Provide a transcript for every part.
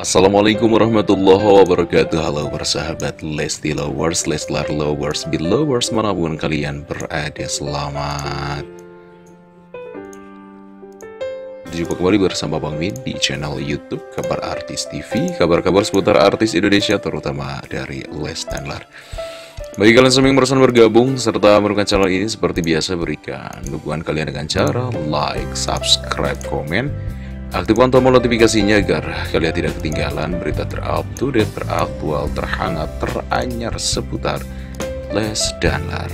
Assalamualaikum warahmatullahi wabarakatuh. Halo persahabat Lesti Lovers, Leslar Lovers, Belovers manapun kalian berada. Selamat berjumpa kembali bersama Bang Min di channel YouTube Kabar Artis TV. Kabar-kabar seputar artis Indonesia terutama dari Leslar. Bagi kalian semua yang barusan bergabung serta menemukan channel ini, seperti biasa berikan dukungan kalian dengan cara like, subscribe, komen, aktifkan tombol notifikasinya agar kalian tidak ketinggalan berita terupdate, teraktual, terhangat, teranyar seputar Leslar.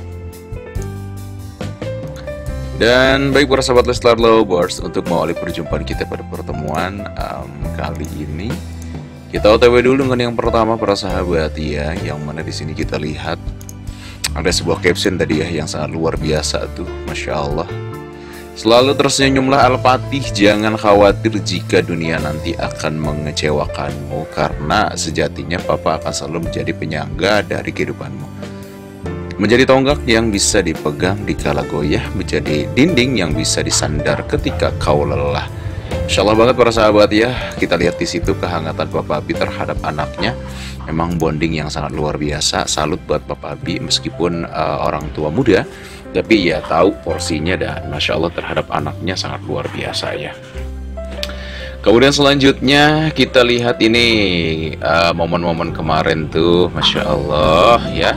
Dan baik para sahabat Leslar Lovers, untuk mengawali perjumpaan kita pada pertemuan kali ini, kita OTW dulu dengan yang pertama para sahabat ya, yang mana di sini kita lihat ada sebuah caption tadi ya yang sangat luar biasa tuh, Masya Allah. Selalu tersenyumlah Al-Fatih, jangan khawatir jika dunia nanti akan mengecewakanmu, karena sejatinya Papa akan selalu menjadi penyangga dari kehidupanmu. Menjadi tonggak yang bisa dipegang dikala goyah, menjadi dinding yang bisa disandar ketika kau lelah. Masya Allah banget para sahabat ya, kita lihat di situ kehangatan Papa Abi terhadap anaknya. Memang bonding yang sangat luar biasa. Salut buat Papa Abi, meskipun orang tua muda, tapi ya tahu porsinya, dan Masya Allah terhadap anaknya sangat luar biasa ya. Kemudian selanjutnya kita lihat ini momen-momen kemarin tuh, Masya Allah ya.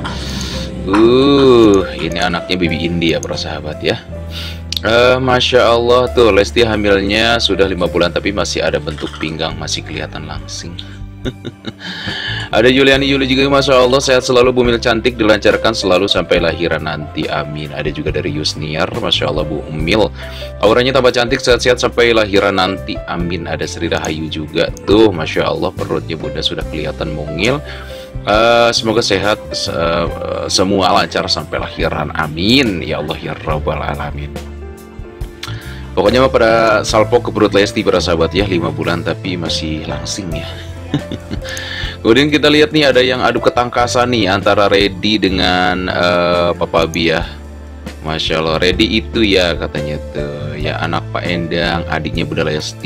Ini anaknya Bibi Indi ya para sahabat ya. Masya Allah tuh, Lesti hamilnya sudah 5 bulan tapi masih ada bentuk pinggang, masih kelihatan langsing. Ada Juliani Juli juga, Masya Allah sehat selalu, bumil cantik, dilancarkan selalu sampai lahiran nanti, amin. Ada juga dari Yusniar, Masya Allah Bu Umil, auranya tambah cantik, sehat-sehat sampai lahiran nanti, amin. Ada Sri Rahayu juga tuh, Masya Allah perutnya Bunda sudah kelihatan mungil. Semoga sehat, semua lancar sampai lahiran, amin ya Allah ya Rabbal Alamin. Pokoknya pada salpo ke perut Lesti para sahabat ya, 5 bulan tapi masih langsing ya. Kemudian kita lihat nih ada yang adu ketangkasan nih antara Reddy dengan Papa Abi ya. Masya Allah, Reddy itu ya katanya tuh ya anak Pak Endang, adiknya Bunda Lesti.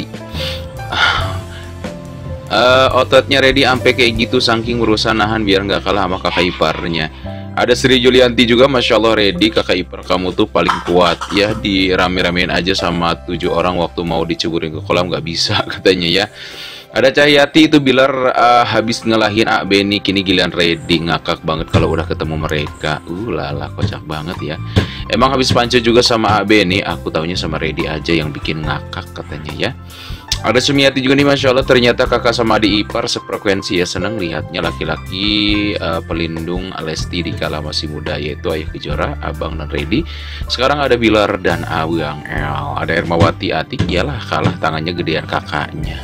Ototnya Reddy ampe kayak gitu saking berusaha nahan biar nggak kalah sama kakak iparnya. Ada Sri Julianti juga, Masya Allah Reddy kakak ipar kamu tuh paling kuat ya, dirame-ramein aja sama 7 orang waktu mau diceburin ke kolam nggak bisa katanya ya. Ada Cahyati itu Bilar habis ngelahin A Beni, kini giliran Reddy ngakak banget kalau udah ketemu mereka. Lala kocak banget ya. Emang habis panco juga sama A Beni, aku taunya sama Reddy aja yang bikin ngakak katanya ya. Ada Sumiati juga nih, Masya Allah ternyata kakak sama adik ipar sefrekuensi ya, seneng lihatnya laki-laki pelindung Lesti di kala masih muda, yaitu Ayah Kejora, Abang dan Reddy. Sekarang ada Bilar dan Abang El. Ada Ermawati Atik, iyalah kalah tangannya gedean kakaknya.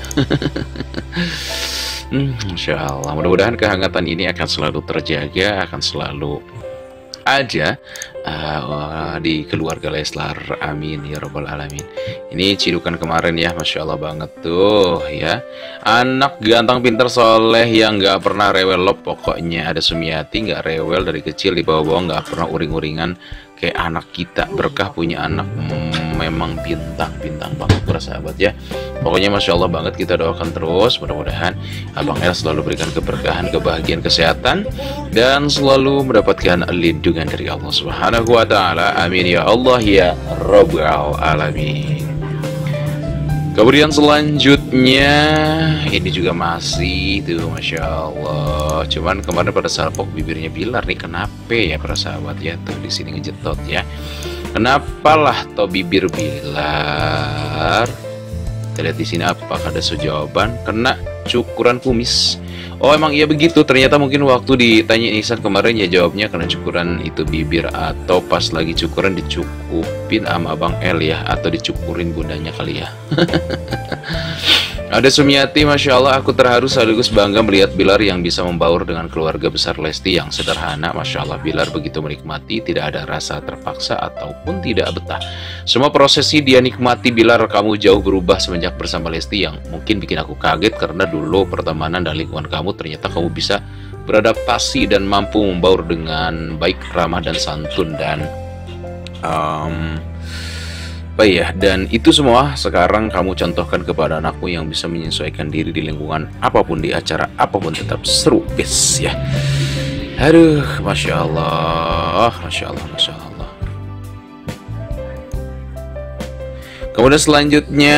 Masya Allah, mudah-mudahan kehangatan ini akan selalu terjaga, akan selalu aja di keluarga Leslar, amin ya Rabbal Alamin. Ini cidukan kemarin ya, Masya Allah banget tuh ya, anak ganteng pinter soleh yang gak pernah rewel loh. Pokoknya ada Sumiati gak rewel dari kecil, di bawah-bawah gak pernah uring-uringan kayak anak kita. Berkah punya anak, memang bintang-bintang banget para sahabat ya. Pokoknya Masya Allah banget, kita doakan terus, mudah-mudahan Abang El selalu berikan keberkahan, kebahagiaan, kesehatan, dan selalu mendapatkan lindungan dari Allah Subhanahu wa Ta'ala, amin ya Allah ya Rabbal Alamin. Kemudian selanjutnya ini juga masih tuh, Masya Allah, cuman kemarin pada salpok bibirnya Bilar nih, kenapa ya para sahabat ya, tuh di sini ngejetot ya, kenapalah toh bibir Bilar. Kita lihat di sini apakah ada jawaban, kena cukuran kumis. Oh emang iya begitu, ternyata mungkin waktu ditanya Ihsan kemarin ya jawabnya kena cukuran itu bibir, atau pas lagi cukuran dicukupin sama Abang El ya, atau dicukurin bundanya kali ya. Ada Sumiati, Masya Allah aku terharu sekaligus bangga melihat Bilar yang bisa membaur dengan keluarga besar Lesti yang sederhana. Masya Allah Bilar begitu menikmati, tidak ada rasa terpaksa ataupun tidak betah. Semua prosesi dia nikmati. Bilar, kamu jauh berubah semenjak bersama Lesti, yang mungkin bikin aku kaget karena dulu pertemanan dan lingkungan kamu ternyata kamu bisa beradaptasi dan mampu membaur dengan baik, ramah dan santun, dan Apa ya, dan itu semua sekarang kamu contohkan kepada anakmu yang bisa menyesuaikan diri di lingkungan apapun, di acara apapun tetap seru guys ya. Aduh, Masya Allah, Masya Allah, Masya Allah. Kemudian selanjutnya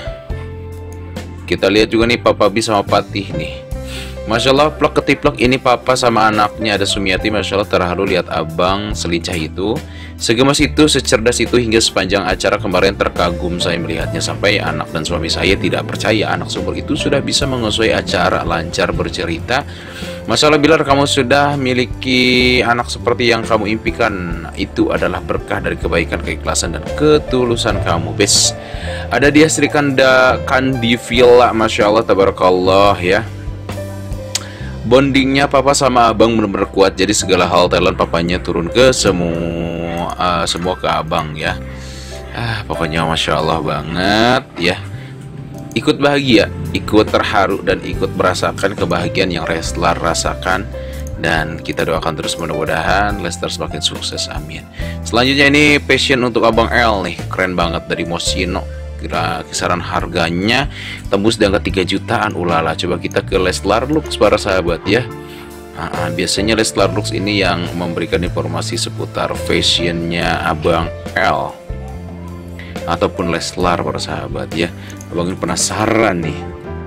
kita lihat juga nih Papa B sama Patih nih. Masya Allah, plok ketiplok ini papa sama anaknya ada Sumiati. Masya Allah, terharu lihat abang selincah itu, segemas itu, secerdas itu. Hingga sepanjang acara kemarin terkagum saya melihatnya. Sampai anak dan suami saya tidak percaya anak seumur itu sudah bisa menguasai acara, lancar bercerita. Masya Allah, Bilar, kamu sudah miliki anak seperti yang kamu impikan. Itu adalah berkah dari kebaikan, keikhlasan, dan ketulusan kamu. Bes, ada dia Sri Kandi Villa. Masya Allah, tabarakallah ya. Bondingnya papa sama abang benar-benar kuat. Jadi segala hal talent papanya turun ke semua ke abang ya. Pokoknya Masya Allah banget ya. Ikut bahagia, ikut terharu, dan ikut merasakan kebahagiaan yang Leslar rasakan. Dan kita doakan terus mudah-mudahan Leslar semakin sukses, amin. Selanjutnya ini passion untuk Abang L nih. Keren banget dari Moschino. Kisaran harganya tembus di angka 3 jutaan. Ulala, coba kita ke Leslar Lux para sahabat ya. Biasanya Leslar Lux ini yang memberikan informasi seputar fashionnya Abang L ataupun Leslar para sahabat ya. Abang ini penasaran nih,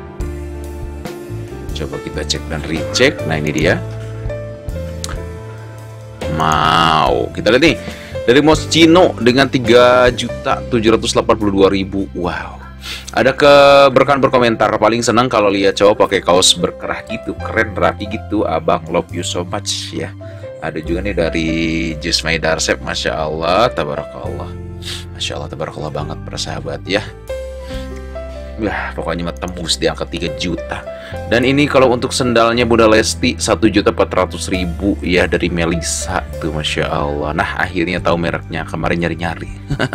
coba kita cek dan recheck. Nah ini dia, mau kita lihat nih dari Moschino dengan 3.782.000. Wow. Ada berkomentar paling senang kalau lihat cowok pakai kaos berkerah gitu, keren rapi gitu. Abang love you so much ya. Ada juga nih dari Jismai Darsep. Masya Allah, tabarakallah. Masya Allah, tabarakallah banget para sahabat ya. Pokoknya tembus di angka 3 juta. Dan ini kalau untuk sendalnya Bunda Lesti 1.400.000 ya, dari Melisa tuh, Masya Allah. Nah akhirnya tahu mereknya, kemarin nyari-nyari.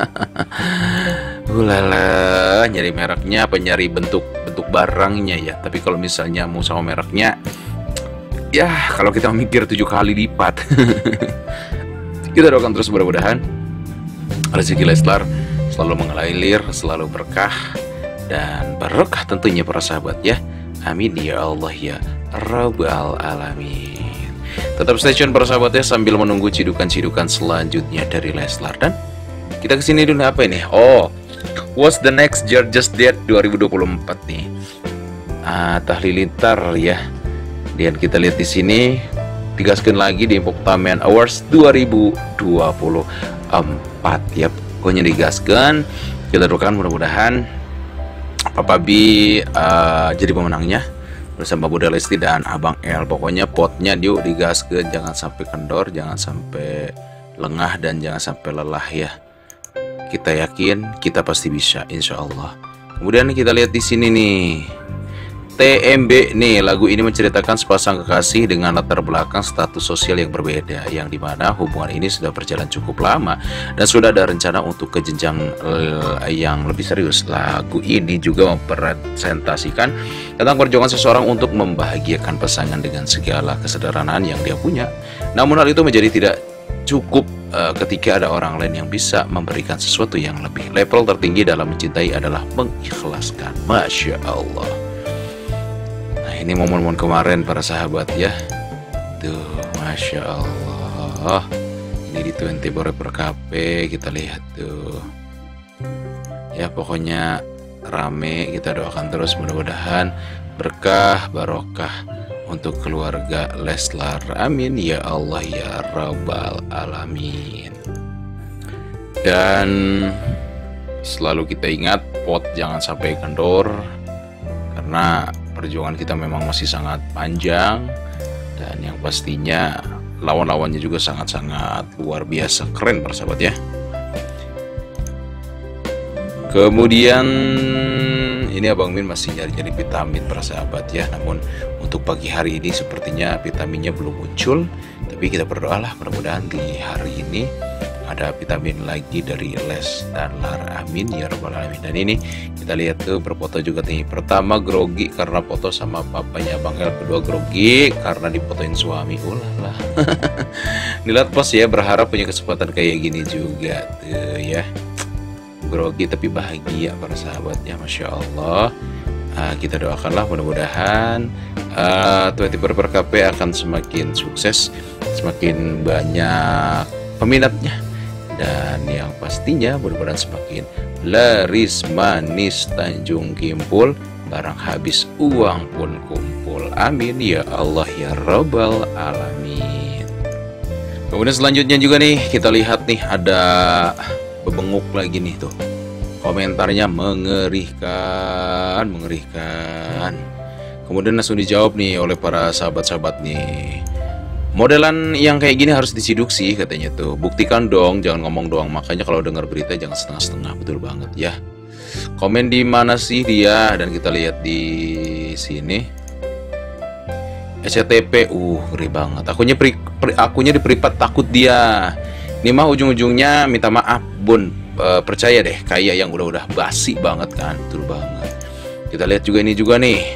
Ulala, nyari mereknya apa nyari bentuk barangnya ya. Tapi kalau misalnya mau sama mereknya, ya kalau kita mikir 7 kali lipat. Kita doakan terus mudah-mudahan rezeki Leslar selalu mengalir, selalu berkah dan barokah tentunya para sahabat ya. Amin ya Allah ya Rabbal Alamin. Tetap stay tune para sahabat ya, sambil menunggu cidukan-cidukan selanjutnya dari Leslar. Dan kita kesini dulu apa ini? Oh, what's the next Just Date 2024 nih. Tahlilintar ya. Dan kita lihat di sini digaskan lagi di Poktamen Awards 2024 ya. Pokoknya digaskan. Kita doakan mudah-mudahan Papa B jadi pemenangnya bersama Bunda Lesti dan Abang L. Pokoknya potnya dia digaskan, jangan sampai kendor, jangan sampai lengah, dan jangan sampai lelah ya. Kita yakin kita pasti bisa, insya Allah. Kemudian kita lihat di sini nih, TMB nih, lagu ini menceritakan sepasang kekasih dengan latar belakang status sosial yang berbeda, yang dimana hubungan ini sudah berjalan cukup lama dan sudah ada rencana untuk ke jenjang yang lebih serius. Lagu ini juga mempresentasikan tentang perjuangan seseorang untuk membahagiakan pasangan dengan segala kesederhanaan yang dia punya. Namun hal itu menjadi tidak cukup ketika ada orang lain yang bisa memberikan sesuatu yang lebih. Level tertinggi dalam mencintai adalah mengikhlaskan. Masya Allah. Ini momen-momen kemarin para sahabat ya. Tuh, Masya Allah. Ini di 20 Forever Cafe kita lihat tuh. Ya pokoknya rame, kita doakan terus mudah-mudahan berkah barokah untuk keluarga Leslar. Amin ya Allah ya Rabbal Alamin. Dan selalu kita ingat, pot jangan sampai kendor, karena perjuangan kita memang masih sangat panjang, dan yang pastinya lawan-lawannya juga sangat-sangat luar biasa keren para sahabat ya. Kemudian ini Abang Min masih nyari-nyari vitamin para sahabat ya. Namun untuk pagi hari ini sepertinya vitaminnya belum muncul, tapi kita berdoalah mudah-mudahan di hari ini ada vitamin lagi dari Leslar. Amin ya Rabbal Alamin. Dan ini kita lihat tuh berfoto juga nih. Pertama grogi karena foto sama papanya Bang El, kedua grogi karena difotoin suami. Ulala. Dilihat pos ya, berharap punya kesempatan kayak gini juga tuh ya. grogi tapi bahagia para sahabat ya, Masya Allah. Kita doakanlah mudah-mudahan 24 KP akan semakin sukses, semakin banyak peminatnya, dan yang pastinya mudah-mudahan semakin laris manis Tanjung Kimpul, barang habis uang pun kumpul. Amin ya Allah ya Rabbal Alamin. Kemudian selanjutnya juga nih kita lihat nih ada bebenguk lagi nih tuh. Komentarnya mengerikan, mengerikan. Kemudian langsung dijawab nih oleh para sahabat-sahabat nih. Modelan yang kayak gini harus diciduk sih katanya tuh. Buktikan dong, jangan ngomong doang. Makanya kalau dengar berita jangan setengah-setengah, betul banget ya. Komen di mana sih dia? Dan kita lihat di sini. SCTP, ngeri banget. Akunya di privat takut dia. Ini mah ujung-ujungnya minta maaf, Bun. Percaya deh, kayak yang udah basi banget kan, betul banget. Kita lihat juga ini juga nih.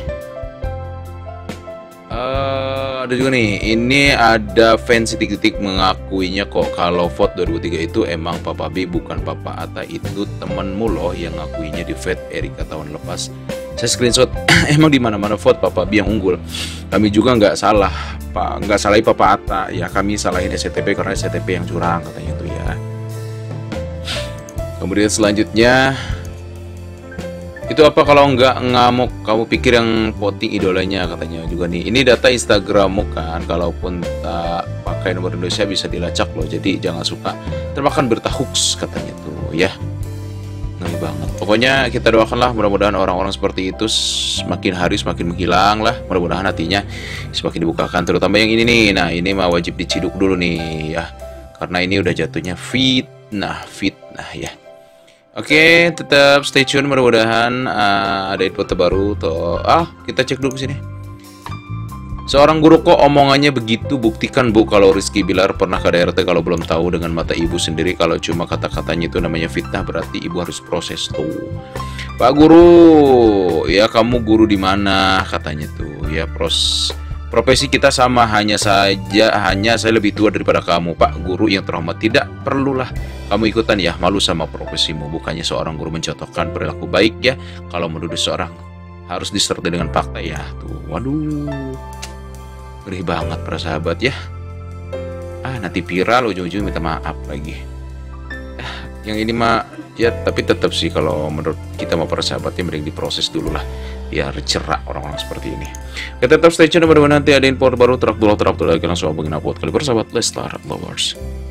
Ada juga nih, ini ada fans titik-titik mengakuinya kok kalau vote 2003 itu emang Papa B bukan Papa Atta, itu temenmu loh yang ngakuinya di vote Erika tahun lepas. Saya screenshot, emang di mana-mana vote Papa B yang unggul. Kami juga nggak salah, Pak, nggak salahin Papa Atta ya, kami salahin SCTP karena SCTP yang curang katanya tuh ya. Kemudian selanjutnya, itu apa kalau nggak ngamuk? Kamu pikir yang voting idolanya katanya juga nih. Ini data Instagrammu kan, kalaupun tak pakai nomor Indonesia bisa dilacak loh. Jadi jangan suka termakan berita hoax katanya tuh ya. Ngeri banget. Pokoknya kita doakanlah mudah-mudahan orang-orang seperti itu semakin hari semakin menghilang lah. Mudah-mudahan hatinya semakin dibukakan. Terutama yang ini nih. Nah ini mah wajib diciduk dulu nih ya. Karena ini udah jatuhnya fitnah ya. Oke, tetap stay tune, mudah-mudahan ada info terbaru tuh. Kita cek dulu sini. Seorang guru kok omongannya begitu, buktikan Bu kalau Rizky Bilar pernah ke KDRT kalau belum tahu dengan mata ibu sendiri. Kalau cuma kata-katanya itu namanya fitnah, berarti ibu harus proses tuh. Pak Guru, ya kamu guru di mana katanya tuh. Ya profesi kita sama, hanya saya lebih tua daripada kamu. Pak Guru yang terhormat, tidak perlulah kamu ikutan ya, malu sama profesimu. Bukannya seorang guru mencontohkan perilaku baik ya, kalau menuduh seorang harus disertai dengan fakta ya. Tuh, waduh, ngeri banget para sahabat ya. Nanti viral ujung-ujung minta maaf lagi. Yang ini mah ya, tapi tetap sih kalau menurut kita mau para sahabatnya mending diproses dulu lah, biar cerak orang-orang seperti ini. Kita tetap stay tune, mudah-mudahan nanti ada info baru terupdate lagi langsung hubungin upload kali bersahabat Leslar Lovers.